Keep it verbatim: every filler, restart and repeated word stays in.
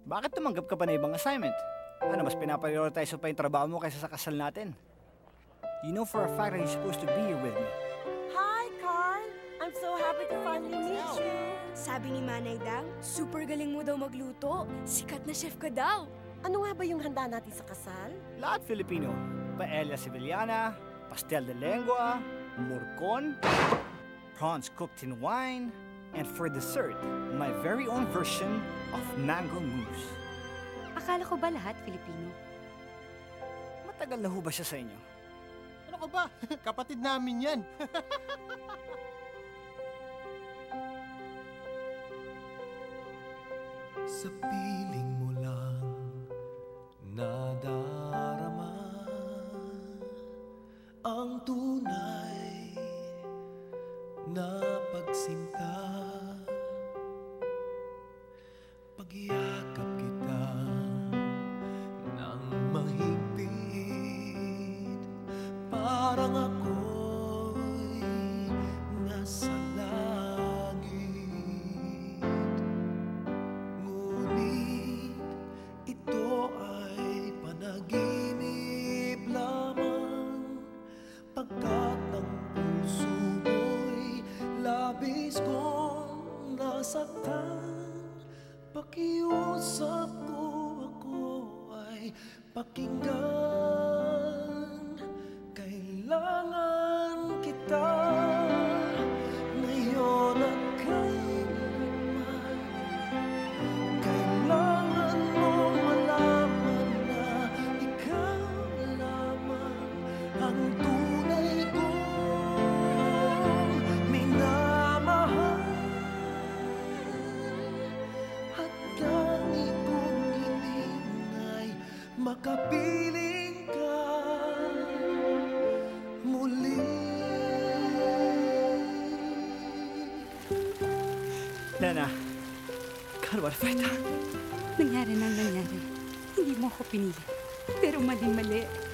Bakit tumanggap ka pa na ibang assignment? Ano, mas pinaprioritize mo pa yung trabaho mo kaysa sa kasal natin? You know for a fact that you're supposed to be here with me. Hi, Carl! I'm so happy to finally meet you. Sabi ni Manay Dang, super galing mo daw magluto. Sikat na chef ka daw. Ano nga ba yung handa natin sa kasal? Lahat Filipino. Paella Sevillana, pastel de lengua, murcon, prawns cooked in wine, and for dessert, my very own version of mango mousse. Akala ko ba lahat Filipino? Matagal na ho ba siya sa inyo? Ano ka ba? Kapatid namin yan. Sa piling mo lang nadarama ang tunay na pagsinta. Pagyakap kita ng mahigpit, parang ako'y nasa langit. Ngunit ito ay panaginip lamang, pagkat ang puso mo'y labis kong nasaktan. Pakiusap ko, ako ay pakinggan. Kailangan kita ngayon at kailanman. Kailangan mong malaman na ikaw lamang ang tunay kong minamahal. At dami kong hiling ay makapiling ka muli. Lana, God, what have I done? Nangyari na nangyari. Hindi mo ako pinili. Pero mali-mali.